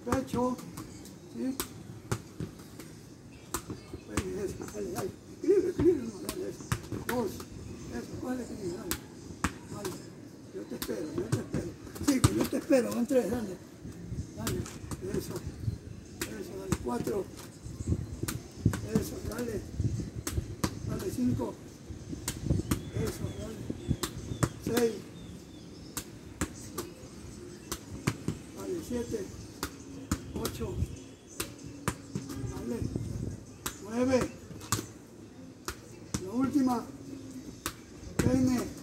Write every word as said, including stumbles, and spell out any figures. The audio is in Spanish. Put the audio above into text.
pecho, ¿sí? Dale, dale, equilibrio, equilibrio, no, dale, eso, dos, eso, coge el equilibrio, dale, dale, yo te espero, yo te espero, sí, que yo te espero, van tres, dale, dale, eso, eso, dale, cuatro, eso, dale, dale, cinco, eso, dale, seis, dale, siete, ocho, dale, nueve, la última, peine,